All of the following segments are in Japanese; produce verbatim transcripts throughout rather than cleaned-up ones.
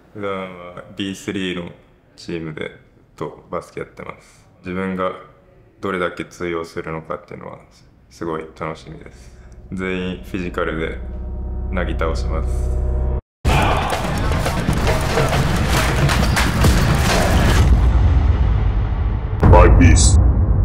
普段は ビースリー のチームでとバスケやってます。自分がどれだけ通用するのかっていうのはすごい楽しみです。全員フィジカルでなぎ倒します。 マイピース。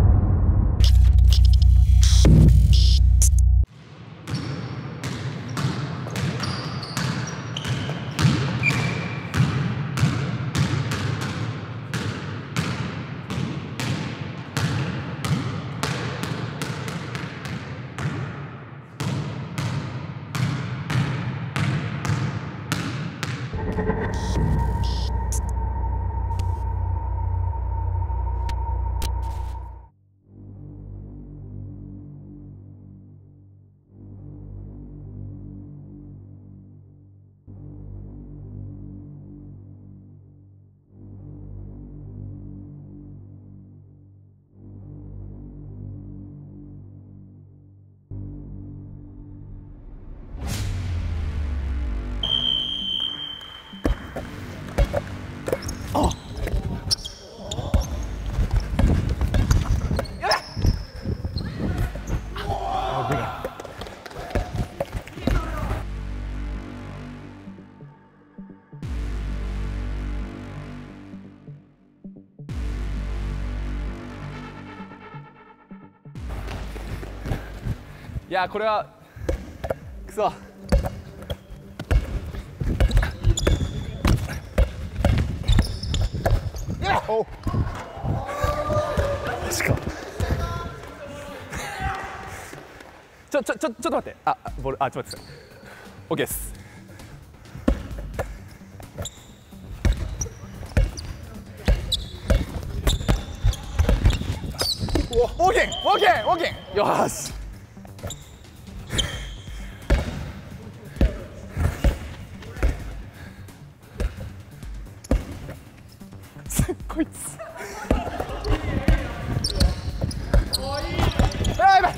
いやこれはくそ。おマジか。ちょちょちょちょっと待って。あボールあちょっと待ってください。オッケーです。オーケーオーケーオーケーよーし。こいつやばい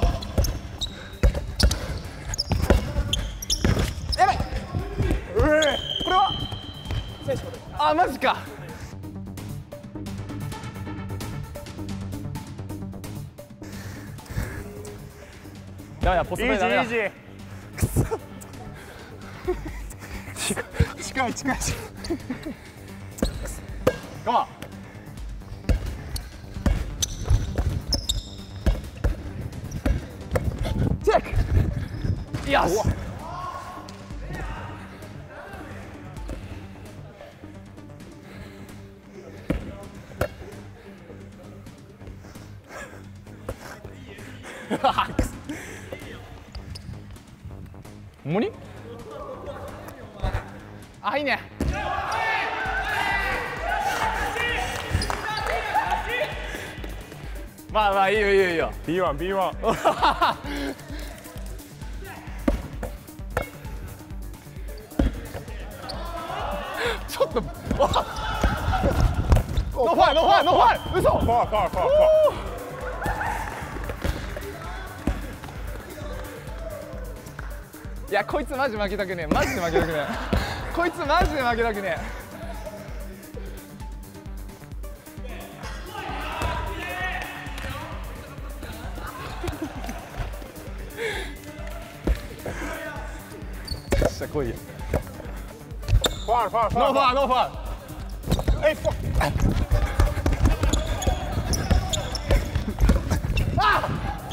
やばい。これはあマジか。ダメだポストプレーダメだ。イージーイージー近い近い近い。Come on. Check. Yes. 뭐니? 아,いいね。まあまあいいよいいよいいよ。 ビーワン ビーワン。 ちょっと。ノーファイルノーファイルノーファイル。嘘。ファーファーファーファー。いやこいつマジ負けたくねえ。マジで負けたくねえ。こいつマジで負けたくねえ。来いよ。 ファールファールファール。 ノーファーノーファー。えいファー。あ。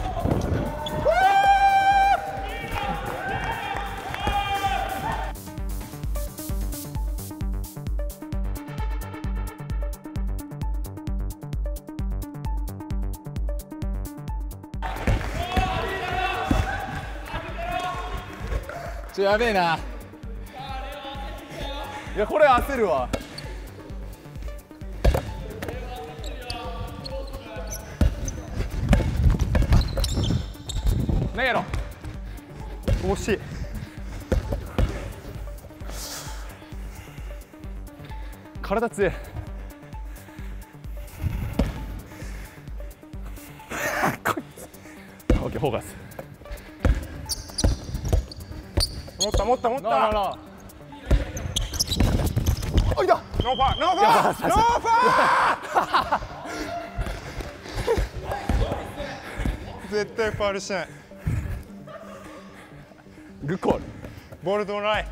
ちょやべえな。いやこれ焦るわ。投げろ。惜しい。体強い。こいつ。オッケーフォーカス。 持った持った持った。 ノーノーノー。 ノーファーノーファーノーファー絶対ファウルしない。 グッコール。 ボールドライ。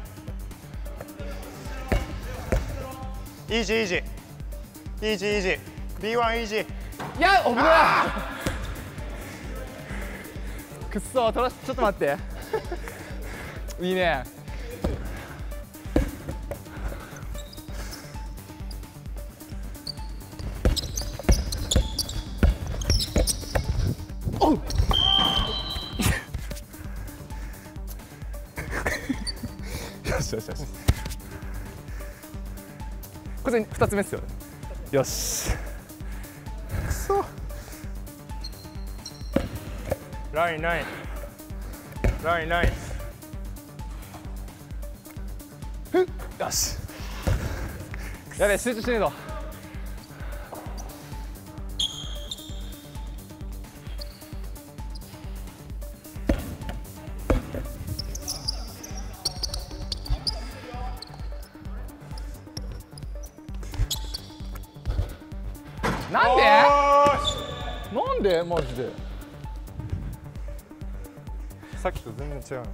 イージーイージーイージーイージー ビーワン イージー。 いや危ない。くっそ、取らしちょっと待って。いいね。おう。よしよしよし。これ二つ目っすよね。よし。 くそ。ラインライン。ラインライン。 ふっ。よし。やべえ、集中しねえと。なんで？なんでマジで？ さっきと全然違う。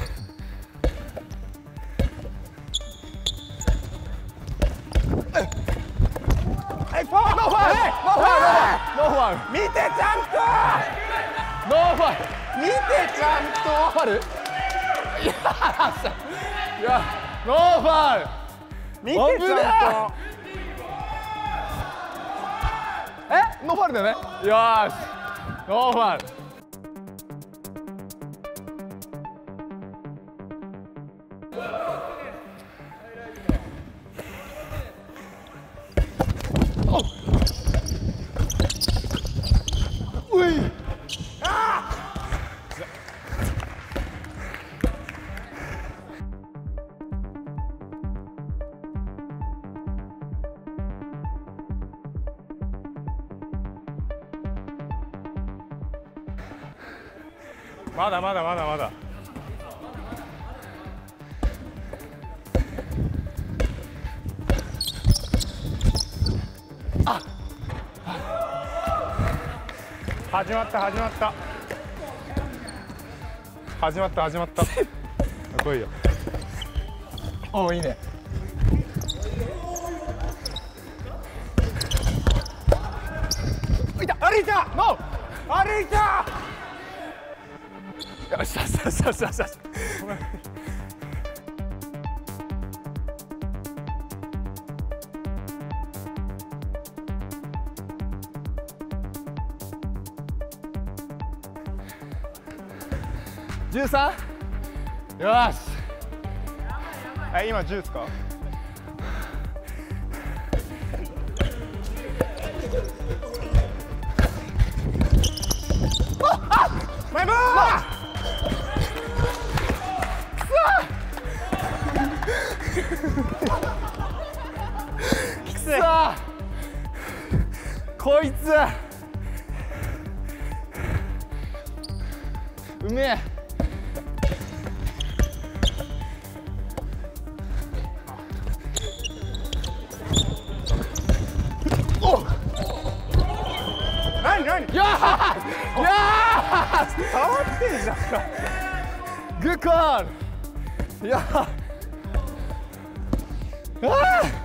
はい、ファール！ノーファール！ノーファール！ノーファール！見てちゃんと！ ノーファール！ 見てちゃんと！ ファール？いやいや、ノーファール！ 見てちゃんと！ え、ノーファールだよね。よーし、ノーファール。おっ。うい。ああ。 まだまだまだまだ。 あ、 始まった始まった始まった始まった来いよ。 お、いいね。 いた、歩いた、ノー、歩いた。 よしよしよしよしよしよし。じゅうさん。よし。 え、今じゅうですか？マイボール！ くそー！こいつうめえ。おっ、 何何？ よーしよーし、 触ってんじゃんか。 グッコール。いやー、あー、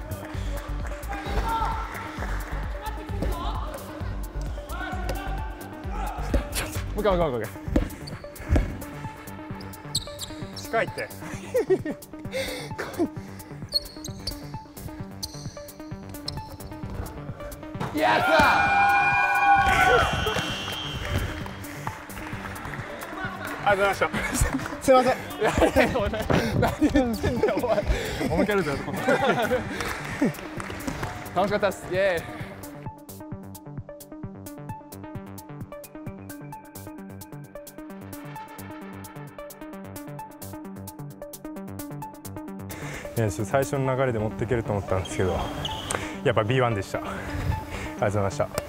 もう一回もう一回もう一回。 近いってやったありがとうございました。すいません。 いやいや、お前何言ってんだよお前。お向けるぞ今度。楽しかったです。イエーイ。 いや、最初の流れで持っていけると思ったんですけど、やっぱ ビーワン でした。ありがとうございました。